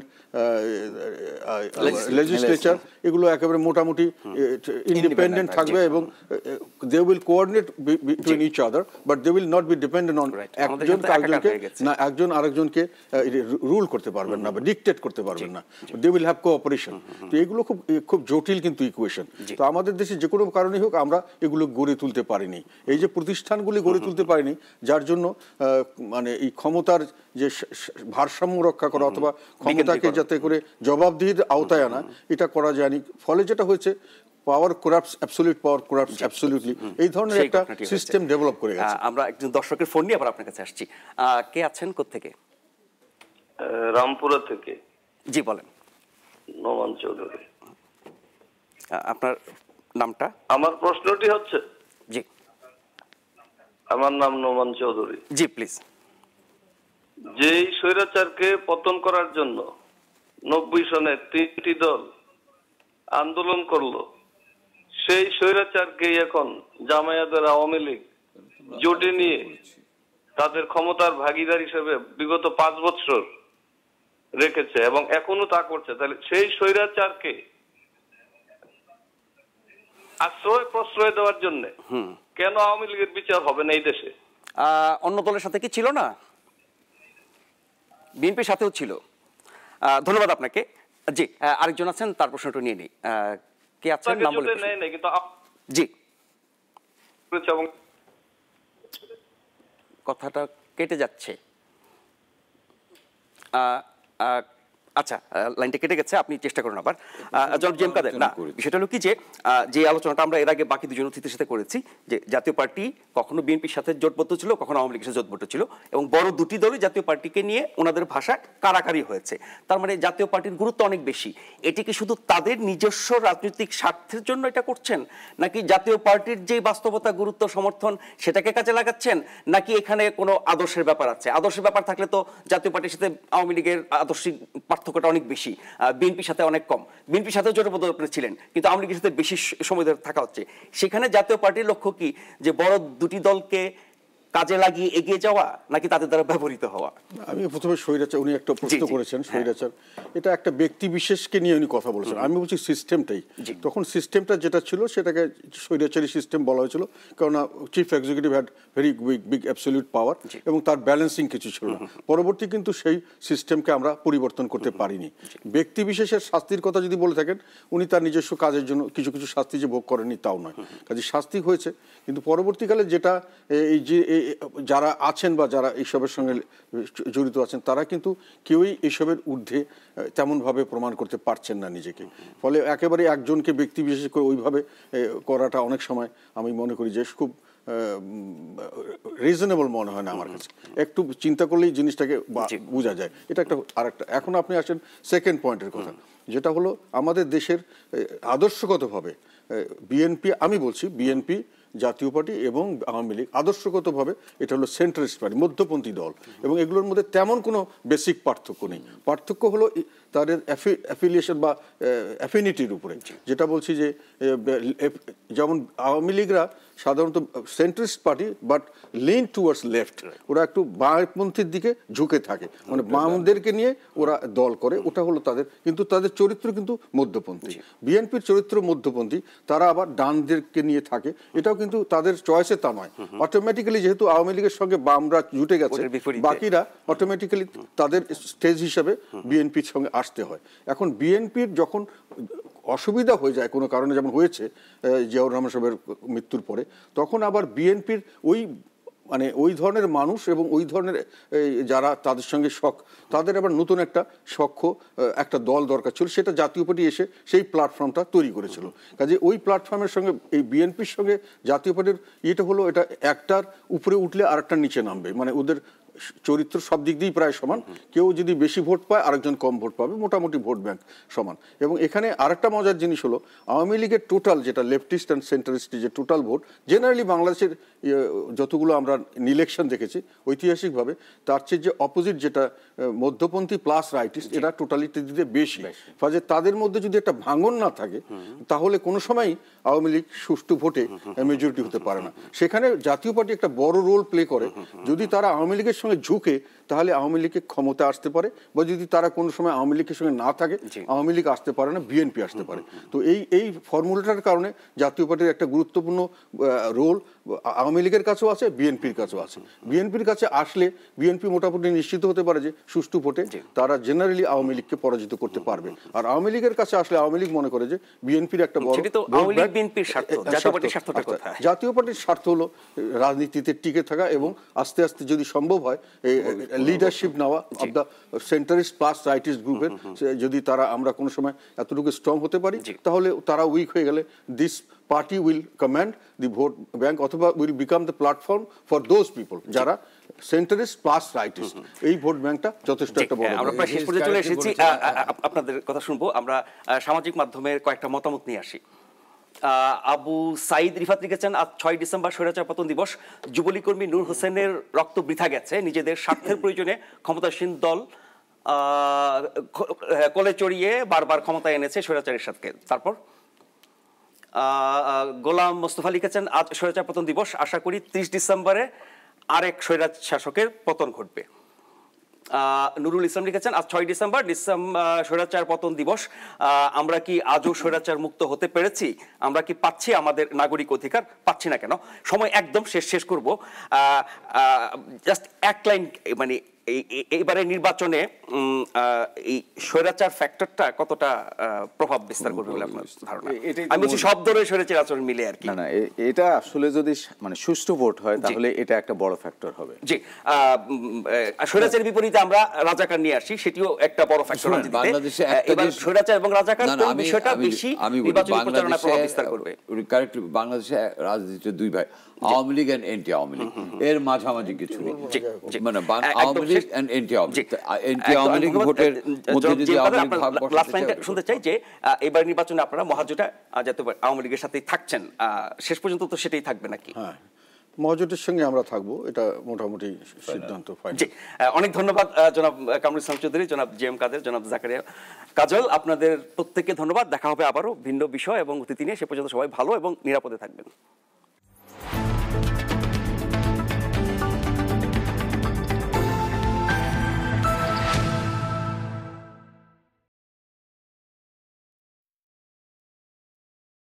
লেজিসলেচার, এগুলো একেবারে মোটামুটি ইন্ডিপেন্ডেন্ট থাকবে এবং they will coordinate between each other, but they will not be dependent on একজন আরেকজনকে রুল করতে পারবেন না বা ডিকটেট করতে পারবেন না। They will have cooperation. তো এগুলো খুব জটিল কিন্তু ইকুয়েশন। তো আমাদের দেশে যে কোনো কারণেই হোক আমরা এগুলো গড়ে তুলতে পারিনি, এই যে প্রতিষ্ঠানগুলি গড়ে তুলতে পারিনি, যার জন্য মানে এই ক্ষমতার যে ভারসাম্য রক্ষা করা অথবা ক্ষমতাকে যাতে করে জবাবদিহির আওতায় আনা, এটা করা যায়নি। ফলে যেটা হয়েছে, পাওয়ার করাপ্টস অ্যাবসলিউট, পাওয়ার করাপ্টস অ্যাবসলিউটলি, এই ধরনের একটা সিস্টেম ডেভেলপ করে গেছে। আমরা একজন দর্শকের ফোন নিয়ে আবার আপনার কাছে আসছি। কে আছেন, কোত্থেকে? রামপুরা থেকে। জি বলেন। নোমান চৌধুরী। আপনার নামটা? আমার প্রশ্নটি হচ্ছে, জি আমার নাম নোমান চৌধুরী। জি প্লিজ। যেই স্বৈরাচারকে পতন করার জন্য 90 সনে 3টি দল আন্দোলন করলো, সেই স্বৈরাচারকে এখন জামায়াতের আওয়ামী লীগ জোটে নিয়ে তাদের ক্ষমতার ভাগীদার হিসেবে বিগত 5 বছর রেখেছে এবং এখনো তা করছে। তাহলে সেই স্বৈরাচারকে আশ্রয় প্রশ্রয় দেওয়ার জন্য কেন আওয়ামী লীগের বিচার হবে না এই দেশে? অন্য দলের সাথে কি ছিল না? বিএনপির সাথেও ছিল। ধন্যবাদ আপনাকে। জি আরেকজন আছেন, তার প্রশ্নটা নিয়ে নিই। কে আছেন? নাম বলে। জি কথাটা কেটে যাচ্ছে। আচ্ছা লাইনটা কেটে গেছে, আপনি চেষ্টা করুন আবার। জনাব জি এম কাদের, না বিষয়টা হলো কি যে আলোচনাটা আমরা এর আগে বাকি দুজন অতিথির সাথে করেছি, যে জাতীয় পার্টি কখনো বিএনপির সাথে জোটবদ্ধ ছিল, কখনো আওয়ামী লীগের সাথে জোটবদ্ধ ছিল, এবং বড় দুটি দলই জাতীয় পার্টিকে নিয়ে ওনাদের ভাষায় কারাকারি হয়েছে। তার মানে জাতীয় পার্টির গুরুত্ব অনেক বেশি। এটি কি শুধু তাদের নিজস্ব রাজনৈতিক স্বার্থের জন্য এটা করছেন, নাকি জাতীয় পার্টির যে বাস্তবতা, গুরুত্ব, সমর্থন সেটাকে কাজে লাগাচ্ছেন, নাকি এখানে কোনো আদর্শের ব্যাপার আছে? আদর্শের ব্যাপার থাকলে তো জাতীয় পার্টির সাথে আওয়ামী লীগের আদর্শিক পার্থক্যটা অনেক বেশি, বিএনপির সাথে অনেক কম। বিএনপির সাথে জোটবদ্ধ ছিলেন, কিন্তু আওয়ামী লীগের সাথে বেশি সময় ধরে থাকা হচ্ছে। সেখানে জাতীয় পার্টির লক্ষ্য কি, যে বড় দুটি দলকে কাজে লাগিয়ে এগিয়ে যাওয়া, নাকি তাদের দ্বারা ব্যবহৃত হওয়া? আমি প্রথমে স্বৈরাচার, উনি একটা প্রশ্ন করেছেন স্বৈরাচার, এটা একটা ব্যক্তি বিশেষকে নিয়ে উনি কথা বলেছেন। আমি বলছি সিস্টেমটাই। তখন সিস্টেমটা যেটা ছিল সেটাকে স্বৈরাচারী সিস্টেম বলা হয়েছিল, কারণ chief executive had very big absolute power এবং তার ব্যালেন্সিং কিছু ছিল না। পরবর্তী কিন্তু সেই সিস্টেমকে আমরা পরিবর্তন করতে পারিনি। ব্যক্তি বিশেষের শাস্তির কথা যদি বলে থাকেন, উনি তার নিজস্ব কাজের জন্য কিছু কিছু শাস্তি যে ভোগ করেননি তাও নয়, কাজে শাস্তি হয়েছে। কিন্তু পরবর্তীকালে যেটা এই যে যারা আছেন বা যারা এইসবের সঙ্গে জড়িত আছেন তারা কিন্তু কেউই এইসবের ঊর্ধ্বে তেমনভাবে প্রমাণ করতে পারছেন না নিজেকে। ফলে একেবারে একজনকে ব্যক্তি বিশেষ করে ওইভাবে করাটা অনেক সময় আমি মনে করি যে খুব রিজনেবল মনে হয় না আমার কাছে। একটু চিন্তা করলেই জিনিসটাকে বোঝা যায়। এটা একটা আরেকটা। এখন আপনি আসেন সেকেন্ড পয়েন্টের কথা, যেটা হলো আমাদের দেশের আদর্শগতভাবে বিএনপি, আমি বলছি বিএনপি, জাতীয় পার্টি এবং আওয়ামী লীগ আদর্শগতভাবে এটা হলো সেন্ট্রালিস্ট পার্টি, মধ্যপন্থী দল, এবং এগুলোর মধ্যে তেমন কোনো বেসিক পার্থক্য নেই। পার্থক্য হলো তাদের অ্যাফিলিয়েশন বা অ্যাফিনিটির উপরে, যেটা বলছি যে যেমন আওয়ামী লীগরা সাধারণত centrist party but lean towards left, ওরা একটু বামপন্থীর দিকে ঝুঁকে থাকে, মানে বামদেরকে নিয়ে ওরা দল করে, ওটা হলো তাদের, কিন্তু তাদের চরিত্র কিন্তু মধ্যপন্থী। বিএনপির চরিত্র মধ্যপন্থী, তারা আবার ডানদেরকে নিয়ে থাকে, এটাও কিন্তু তাদের চয়েসে তা নয়। অটোমেটিক্যালি যেহেতু আওয়ামী লীগের সঙ্গে বামরা জুটে গেছে, বাকিরা অটোমেটিক্যালি তাদের স্টেজ হিসাবে বিএনপির সঙ্গে আসতে হয়। এখন বিএনপির যখন অসুবিধা হয়ে যায় কোনো কারণে, যেমন হয়েছে জিয়াউর রহমান সাহেবের মৃত্যুর পরে, তখন আবার বিএনপির ওই ধরনের মানুষ এবং ওই ধরনের যারা তাদের সঙ্গে তাদের আবার নতুন একটা একটা দল দরকার ছিল, সেটা জাতীয় পার্টি এসে সেই প্ল্যাটফর্মটা তৈরি করেছিল। কাজে ওই প্ল্যাটফর্মের সঙ্গে এই বিএনপির সঙ্গে জাতীয় পার্টির এটা হলো, এটা একটার উপরে উঠলে আরেকটার নিচে নামবে, মানে ওদের চরিত্র সব দিক দিয়েই প্রায় সমান। কেউ যদি বেশি ভোট পায় আরেকজন কম ভোট পাবে, মোটামুটি ভোট ব্যাংক সমান। এবং এখানে আরেকটা মজার জিনিস হলো, আওয়ামী লীগের টোটাল যেটা লেফটিস্ট অ্যান্ড সেন্টারিস্ট যে টোটাল ভোট, জেনারেলি বাংলাদেশের যতগুলো আমরা ইলেকশন দেখেছি ঐতিহাসিকভাবে, তার চেয়ে যে অপোজিট যেটা মধ্যপন্থী প্লাস রাইটিস্ট, এরা টোটালিটি দিতে বেশি। ফলে তাদের মধ্যে যদি একটা ভাঙন না থাকে, তাহলে কোনো সময়ই আওয়ামী লীগ সুষ্ঠু ভোটে মেজরিটি হতে পারে না। সেখানে জাতীয় পার্টি একটা বড় রোল প্লে করে। যদি তারা আওয়ামী লীগের সঙ্গে ঝুঁকে, তাহলে আওয়ামী লীগকে ক্ষমতা আসতে পারে, বা যদি তারা কোনো সময় আওয়ামী লীগের সঙ্গে না থাকে, আওয়ামী লীগ আসতে পারে না, বিএনপি আসতে পারে। তো এই ফর্মুলাটার কারণে জাতীয় পার্টির একটা গুরুত্বপূর্ণ রোল আওয়ামী লীগের কাছেও আছে, বিএনপির কাছেও আছে। বিএনপির কাছে আসলে বিএনপি মোটামুটি নিশ্চিত হতে পারে যে সুষ্ঠু ভোটে তারা জেনারেলি আওয়ামী লীগকে পরাজিত করতে পারবে। আর আওয়ামী লীগের কাছে আসলে আওয়ামী লীগ মনে করে যে বিএনপির একটা বড়, জাতীয় পার্টির স্বার্থ হলো রাজনীতিতে টিকে থাকা এবং আস্তে আস্তে যদি সম্ভব হয় লিডারশিপ নেওয়া of the centrist plus rightist গ্রুপের, যদি তারা আমরা কোনো সময় এতটুকু স্ট্রং হতে পারি, তাহলে তারা উইক হয়ে গেলে this party will command the vote bank, অথবা will become the platform for those people যারা সেন্টারিস্ট প্লাস রাইটিস্ট। এই ভোট ব্যাংকটা যথেষ্ট একটা বড়। আমরা প্রায় শেষ পর্যন্ত চলে এসেছি, আপনাদের কথা শুনবো। আমরা সামাজিক মাধ্যমের কয়েকটা মতামত নিয়ে আসি। আবু সাইদ রিফাত লিখেছেন, আজ 6 ডিসেম্বর স্বৈরাচার পতন দিবস। যুবলীগ কর্মী নূর হোসেনের রক্ত বৃথা গেছে, নিজেদের স্বার্থের প্রয়োজনে ক্ষমতাসীন দল কোলে চড়িয়ে বারবার ক্ষমতায় এনেছে স্বৈরাচারের সাথে। তারপর গোলাম মোস্তফা লিখেছেন, আজ স্বৈরাচার পতন দিবস, আশা করি 30 ডিসেম্বরে আরেক স্বৈরাচ শাসকের পতন ঘটবে। নুরুল ইসলাম লিখেছেন, আজ 6 ডিসেম্বর স্বৈরাচার পতন দিবস। আমরা কি আজও স্বৈরাচার মুক্ত হতে পেরেছি? আমরা কি পাচ্ছি আমাদের নাগরিক অধিকার? পাচ্ছি না কেন? সময় একদম শেষ করব। জাস্ট এক লাইন, মানে এইবারে নির্বাচনে এই স্বৈরাচার ফ্যাক্টরটা কতটা প্রভাব বিস্তার করবে বলে আপনার ধারণা? আমি বলছি সব ধরনের স্বৈরাচার আচরণ মিলে আর কি। না, এটা আসলে যদি মানে সুষ্ঠু ভোট হয়, তাহলে এটা একটা বড় ফ্যাক্টর হবে। জি, স্বৈরাচারের বিপরীতে আমরা রাজাকার নিয়ে আসি, সেটিও একটা বড় ফ্যাক্টর বাংলাদেশে। এবার স্বৈরাচার এবং রাজাকার কোন বিষয়টা বেশি নির্বাচনী প্রচারণায় প্রভাব বিস্তার করবে? কারেক্ট, বাংলাদেশে রাজনীতির দুই ভাই, আওয়ামী লীগ এন্ড এন্টি আওয়ামী লীগ, এর মাঝামাঝি কিছু নেই। মানে Awami League and anti Awami League, anti Awami League ভোটের মধ্যে যদি আওয়ামী লীগ ভাগ বসাতে চায়। লাস্ট লাইনটা শুনতে চাই যে এবার নির্বাচনে আপনারা মহাজোটে যাতে আওয়ামী লীগের সাথেই থাকছেন, শেষ পর্যন্ত তো সেটাই থাকবে নাকি? হ্যাঁ, মহাজোটের সঙ্গে আমরা থাকবো, এটা মোটামুটি সিদ্ধান্ত ফাইনাল। জি, অনেক ধন্যবাদ জনাব কামরুল ইসলাম চৌধুরী, জনাব জিএম কাদের, জনাব জাকারিয়া কাজল, আপনাদের প্রত্যেককে ধন্যবাদ। দেখা হবে আবারও ভিন্ন বিষয় এবং অতিথি নিয়ে। সে পর্যন্ত সবাই ভালো এবং নিরাপদে থাকবেন।